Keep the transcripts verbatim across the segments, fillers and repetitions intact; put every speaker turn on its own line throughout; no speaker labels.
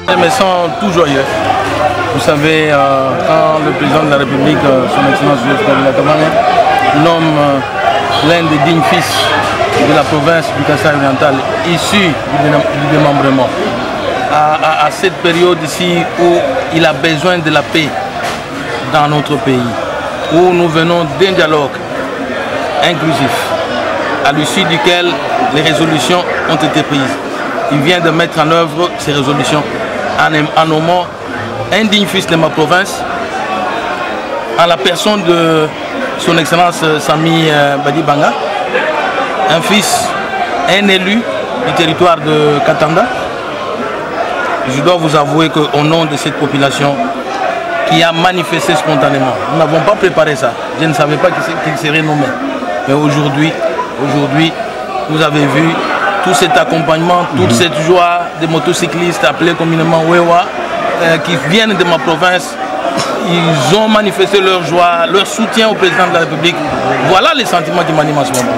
Je me sens tout joyeux. Vous savez, euh, quand le président de la République, euh, son Excellence Joseph Kabila Kabange, nomme euh, l'un des dignes fils de la province du Kasaï oriental, issu du démembrement, à, à, à cette période ici où il a besoin de la paix dans notre pays, où nous venons d'un dialogue inclusif, à l'issue duquel les résolutions ont été prises. Il vient de mettre en œuvre ces résolutions en, en nommant un digne fils de ma province, en la personne de son Excellence Sami Badi Banga, un fils, un élu du territoire de Katanga. Je dois vous avouer qu'au nom de cette population qui a manifesté spontanément, nous n'avons pas préparé ça. Je ne savais pas qu'il serait nommé. Mais aujourd'hui, aujourd'hui, vous avez vu tout cet accompagnement, toute mmh. cette joie des motocyclistes appelés communément Wewa, euh, qui viennent de ma province. Ils ont manifesté leur joie, leur soutien au président de la République. Voilà les sentiments qui m'animent en ce moment.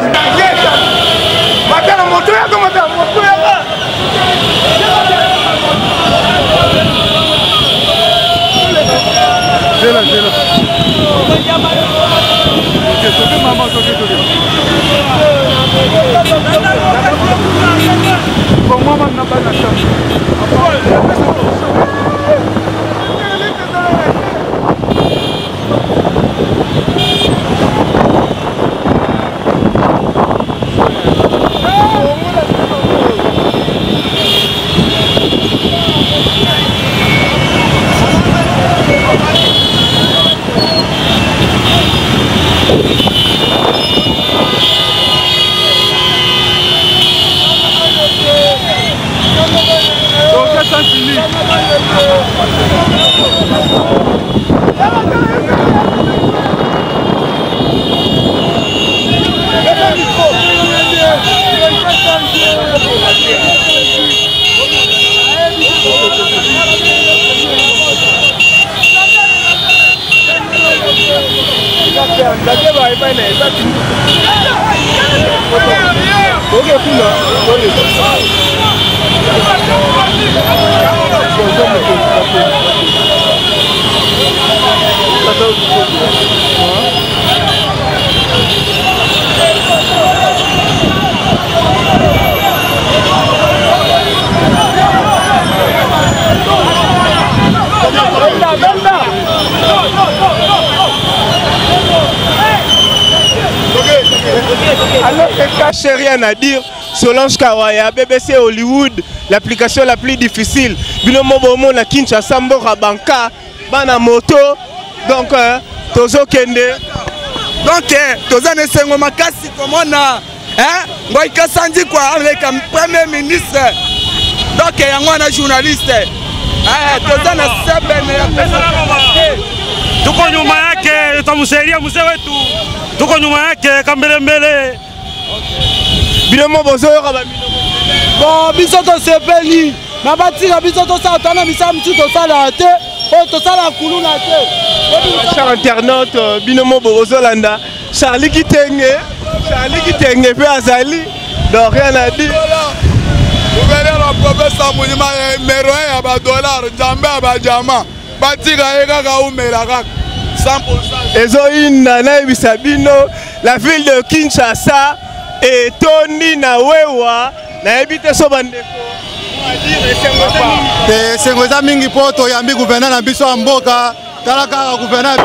J'ai rien à dire. Solange Kawaya, B B C Hollywood, l'application la plus difficile. Binomo Bomo na Kinshasa Mbora Banka, Bana Moto, donc euh, Tozo Kende.
Donc Tozo Nesengo Makasi Komona, hein, Ngoy Kasandi quoi, avec un premier ministre. Donc yango na journaliste. Ah, Tozo na sebene.
Tuko nyuma yake, tutamsaidia mzee wetu. Tuko nyuma yake kambele mbele.
Binomo bozo yoka
bon biso to sepeli na batika biso to sa tana misa mtu to sala te o to sala kuluna te.
Cher internaute, Binomo bozo landa Charlie Kitenge, Charlie Kitenge pe azali, donc rien à dire.
Gouverneur la province amunima mero ya ba dollar, jambe ba jama. Batika eka ka umela kaka cent pour cent.
Ezoinda na bisabino, la ville de Kinshasa et Tony na Wewa na ebite so bandeko
te sengoza mingi poto yambi gouverneur na biso mboka tala kaka gouverneur.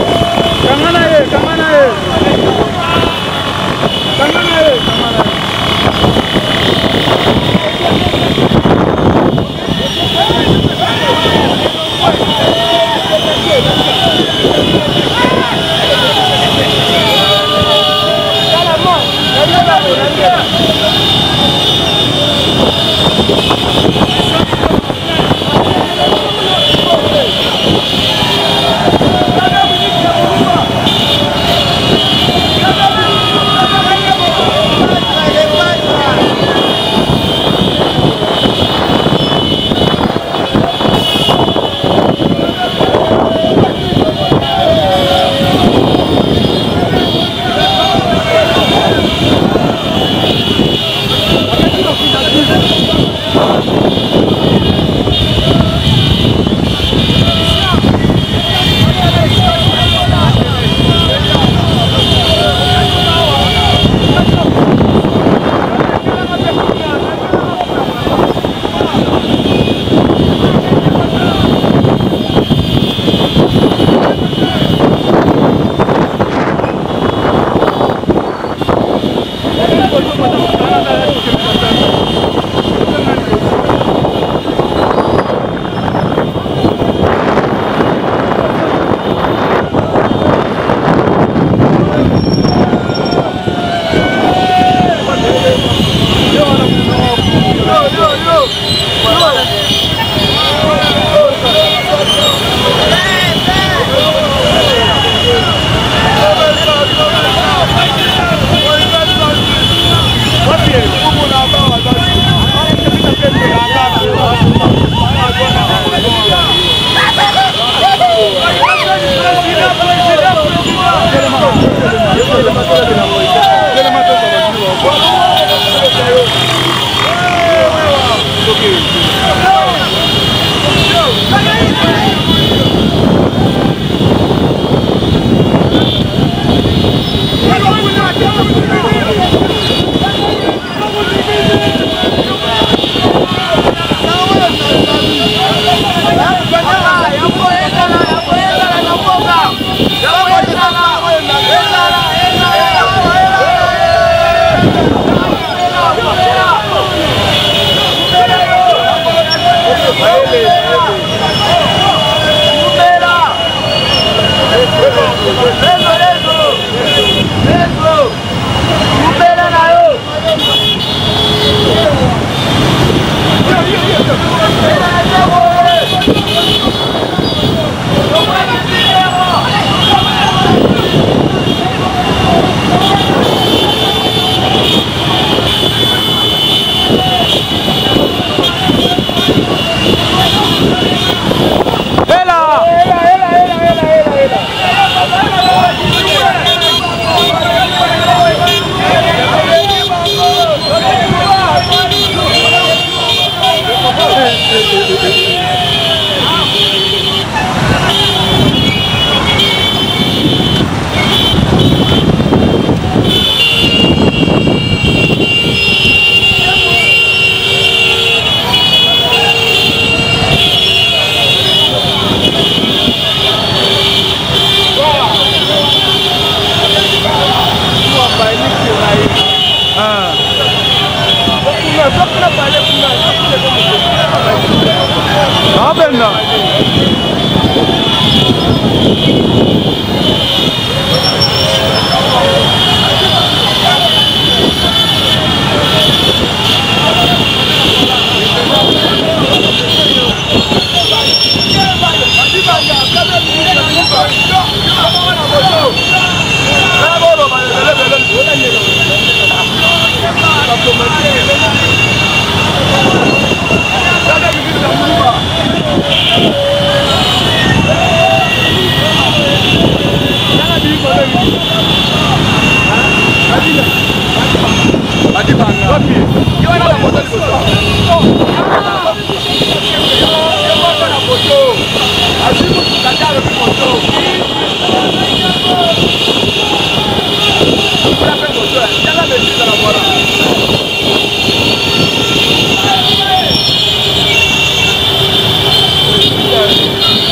Thank you.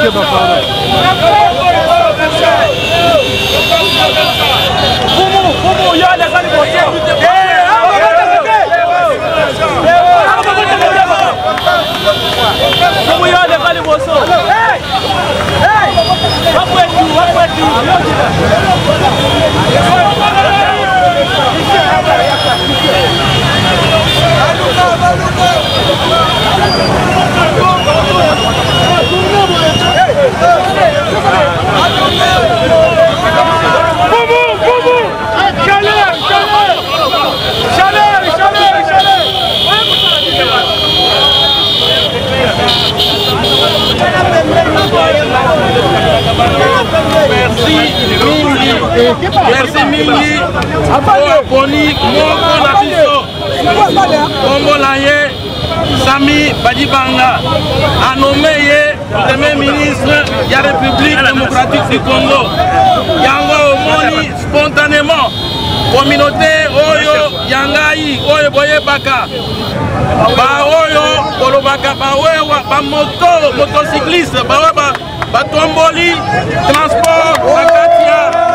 Merci mingi poni moko na biso kombo na ye Sami Badibanga a nommé ye premier ministre de la République démocratique du Congo. Yango omoni spontanément communauté oyo yangai oyo boye baka ba oyo kolobaka ba oyo ba moto motocycliste ba oyo ba batomboli transport bakatia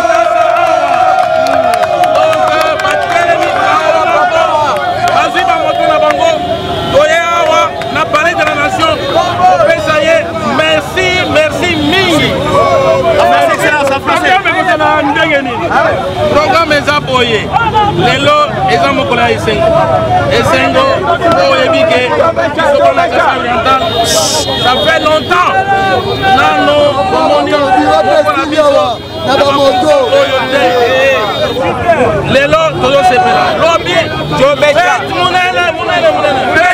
merci, merci mille. Programme est aboyé. Lelo, ils ont beaucoup de Esengo. Esengo, Oyebike, ça fait longtemps. Nano, Bomoni, Lelo, toujours c'est là. Lobby, Jobeka, Mounele, Mounele, Mounele.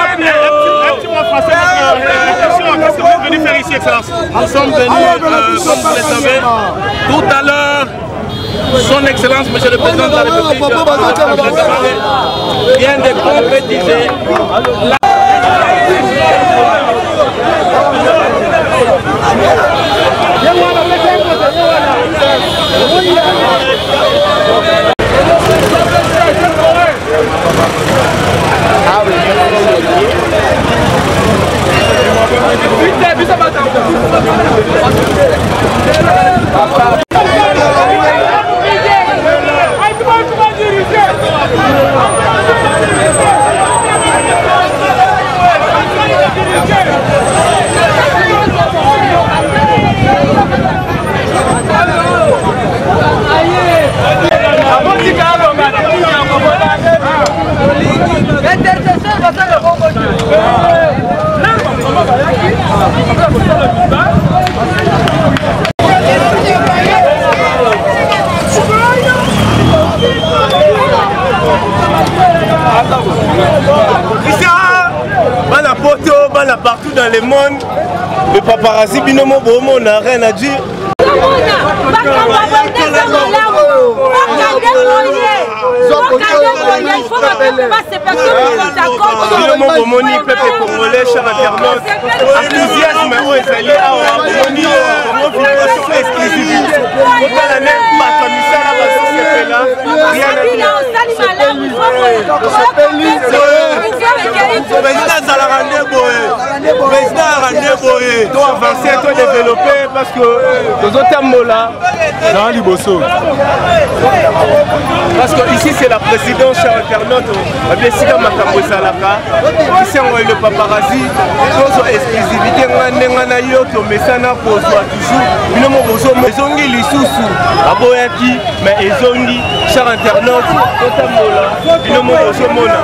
Qu'est-ce que vous êtes venus faire ici, Excellence? Nous sommes venus, euh, comme vous le savez, tout à l'heure, Son Excellence, Monsieur le Président de la République, vient de complétiser la...
Partout dans le monde, le paparazzi binomo bomo n'a rien à dire. Binomo bomoni peuple congolais, cher internaute, enthousiasme au Ezali awa bomoni promotion exclusive. Pourquoi la même pas comme ça là bas c'est là. Rien à dire. Président Zalarande Boye, président Arande Boye, doit avancer, doit développer parce que nos autres mots là, dans l'Ibosso. Parce que ici c'est la présidence, cher internaute, bien sûr, Makambo Salaka, ici on a le paparazzi, chose exclusivité, on a eu que Messana pose toujours, une mot Bozo, mais on dit l'Issoussou, à Boyaki, mais ils ont dit, cher internaute, autant mots là, une mot Bozo Mona.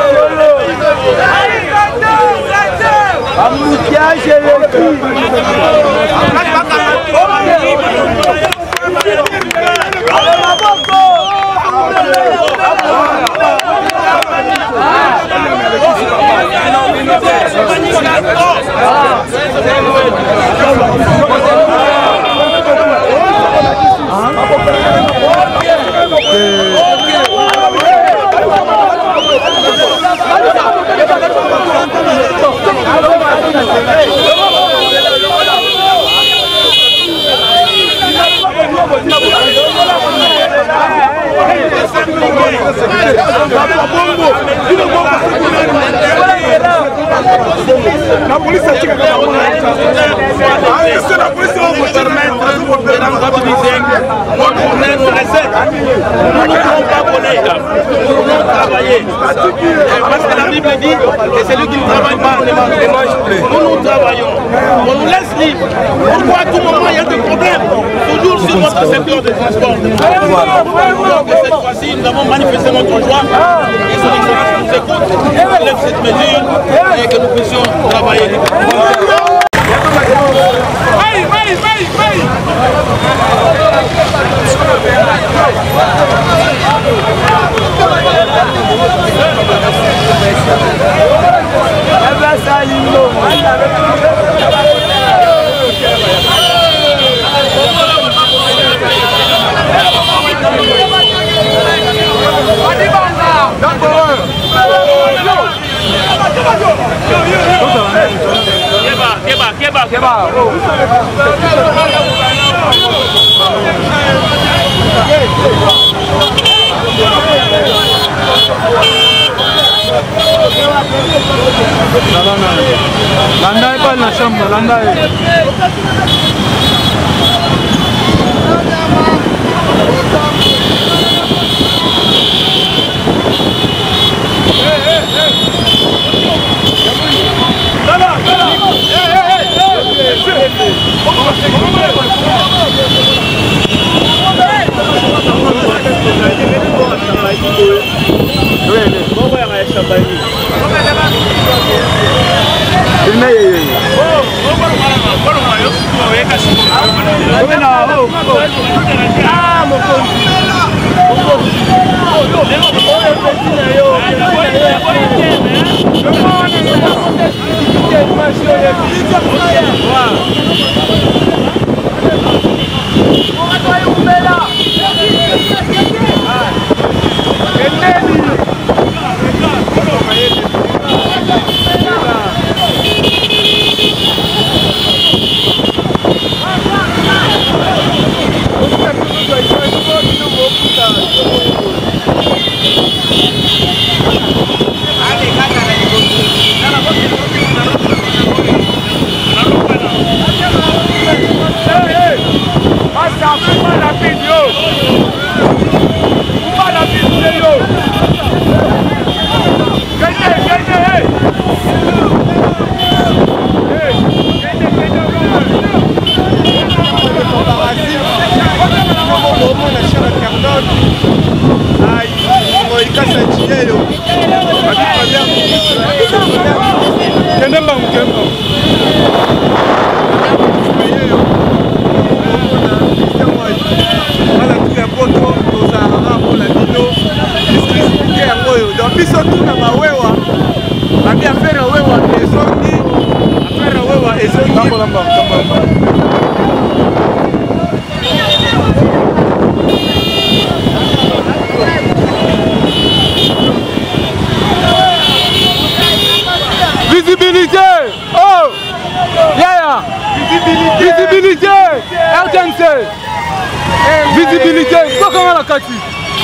Amoukiage et le
nous permettre de rentabiliser nos recettes. Nous ne pouvons pas voler, nous pouvons travailler. Parce que la Bible dit que celui qui ne travaille pas ne mange plus. Nous, nous travaillons. On nous laisse libre. Pourquoi à tout moment il y a des problèmes? Toujours sur notre secteur de transport. Donc cette fois-ci, nous avons manifesté notre joie et son excellence nous écoute, nous lève cette mesure et que nous puissions travailler.
Vai, vai, vai, vai!
Keba, keba, keba.
Landai pas la chambre, landai. Visibilité! Oh! Yeah! Visibilité! Visibilité! R T N C! Visibilité! Pas comment la Kati!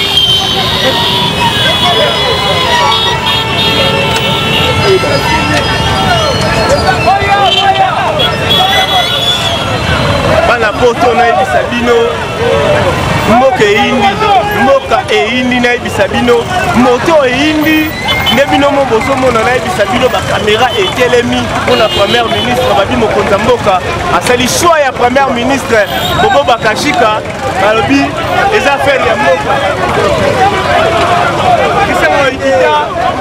Bana poto na ebisa bino mboka eindi mboka eindi na ebisa bino moto eindi nde bino mo bozomona na ebisa bino bakamera etelemi mpona première ministre babi mokonzi ya mboka asali choix ya première ministre Bobo Bakashika balobi eza affaire ya mboka kisengo ikita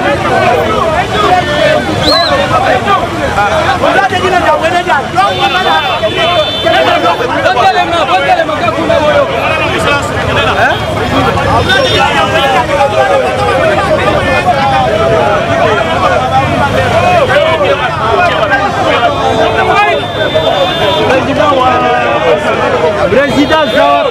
Président Zawa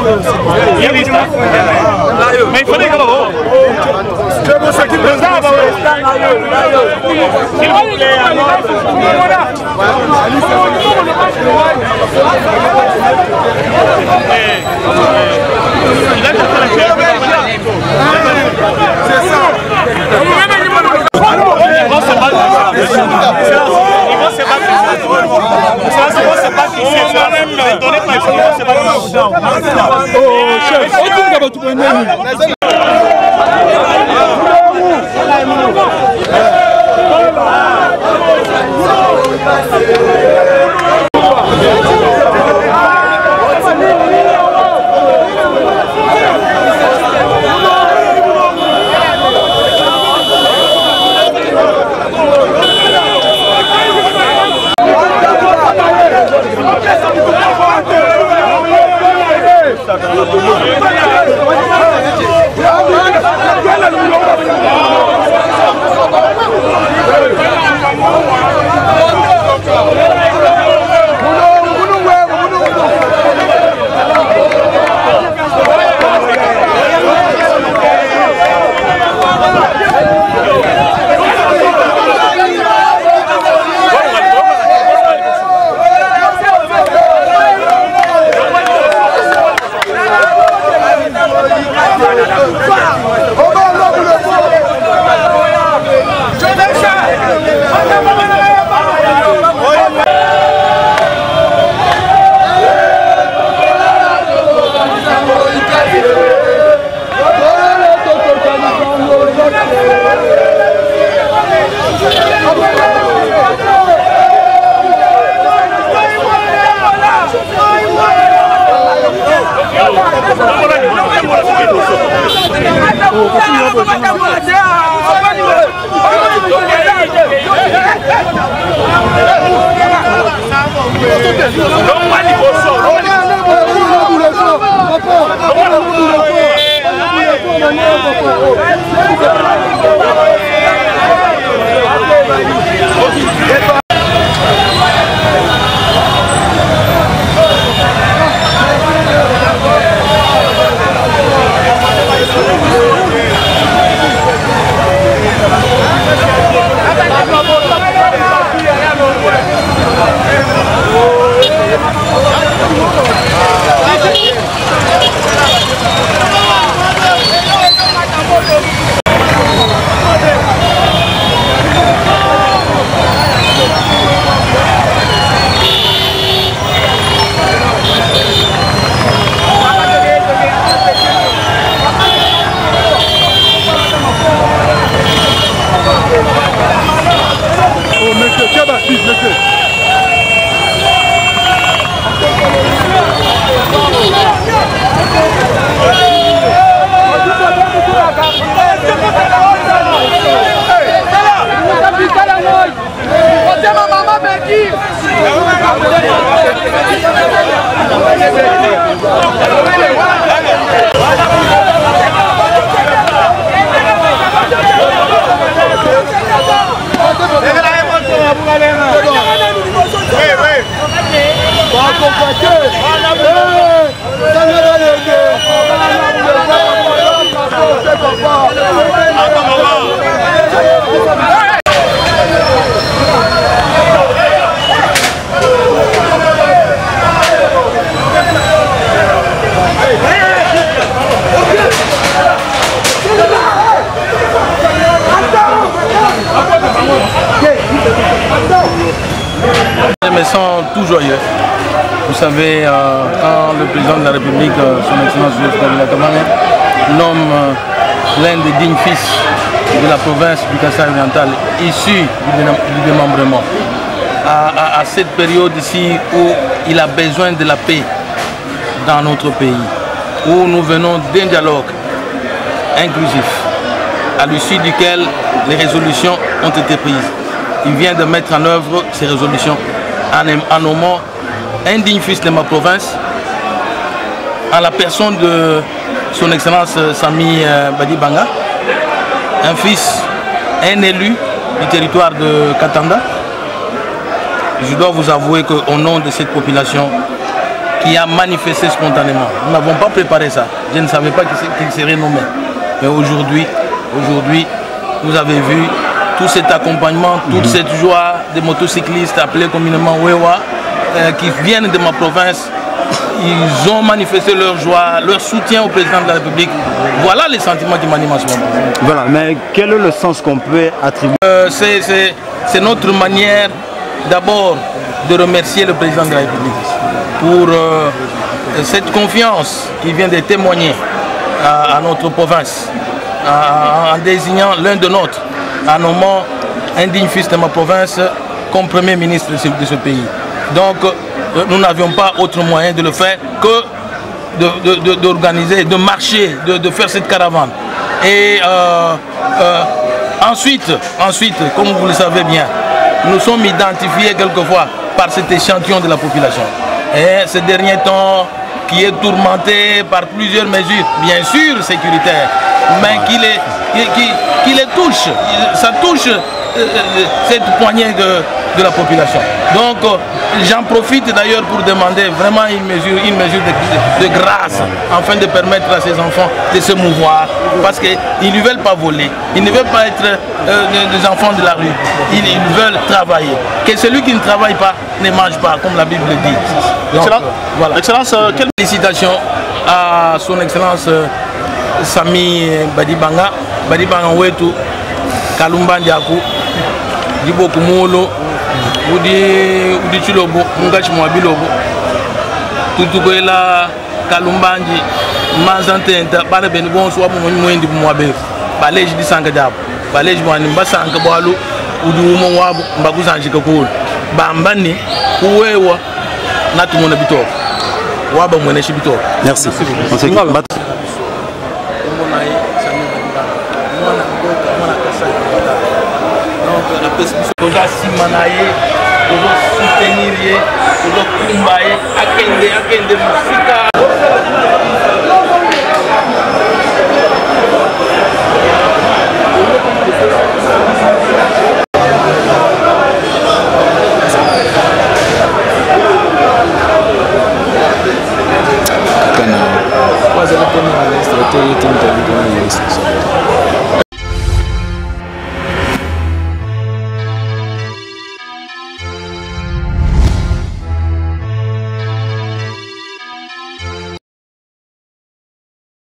Mais il fallait que Je me sens tout joyeux. Vous savez, euh, quand le président de la République, euh, son Excellence Joseph Kabila Kabange, nomme euh, l'un des dignes fils de la province du Kasaï oriental, issu du démembrement, à, à, à cette période ici où il a besoin de la paix dans notre pays, où nous venons d'un dialogue inclusif, à l'issue duquel les résolutions ont été prises. Il vient de mettre en œuvre ces résolutions en, en nommant un digne fils de ma province, en la personne de son Excellence Sami Badi Banga, un fils, un élu du territoire de Katanga. Je dois vous avouer qu'au nom de cette population qui a manifesté spontanément, nous n'avons pas préparé ça. Je ne savais pas qu'il serait nommé. Mais aujourd'hui, aujourd'hui, vous avez vu tout cet accompagnement, toute cette joie des motocyclistes appelés communément Wewa, euh, qui viennent de ma province. Ils ont manifesté leur joie, leur soutien au président de la République. Voilà les sentiments qui m'animent en ce moment.
Voilà, mais quel est le sens qu'on peut attribuer
euh, C'est notre manière d'abord de remercier le président de la République pour euh, cette confiance qu'il vient de témoigner à, à notre province, à, en désignant l'un de nôtres, en nommant un digne fils de ma province comme Premier ministre de ce, de ce pays. Donc, euh, nous n'avions pas autre moyen de le faire que d'organiser, de, de, de marcher, de, de faire cette caravane. Et euh, euh, ensuite, ensuite, comme vous le savez bien, nous sommes identifiés quelquefois par cet échantillon de la population. Et ces derniers temps, qui est tourmenté par plusieurs mesures, bien sûr sécuritaires, mais qui les, qui, qui, qui les touche, ça touche euh, cette poignée de, de la population. Donc euh, j'en profite d'ailleurs pour demander vraiment une mesure, une mesure de, de, de grâce, afin de permettre à ces enfants de se mouvoir, parce qu'ils ne veulent pas voler, ils ne veulent pas être euh, des enfants de la rue, ils, ils veulent travailler. Que celui qui ne travaille pas ne mange pas, comme la Bible dit. Donc,
Excellence,
voilà.
Excellence, euh, quelle...
Félicitations à son Excellence euh, Sami Badibanga, Badibanga Wetu, Kalumba Ndiaku, Dibo Kumolo, Udi Udi Chilobo, Mungachi Mwabilobo, Tutukoela Kalumbanji, Mazantenta, Bale Benibon, Swap Mwendi Mwabe, Balej di Sanka Jab, Balej Mwani Mbasanka Balu, Udi Umo Wabu, Mbakuzanji Kakul, Bambani, Uwewa, Natumona Bitor.
Merci. On s'est
soutenir,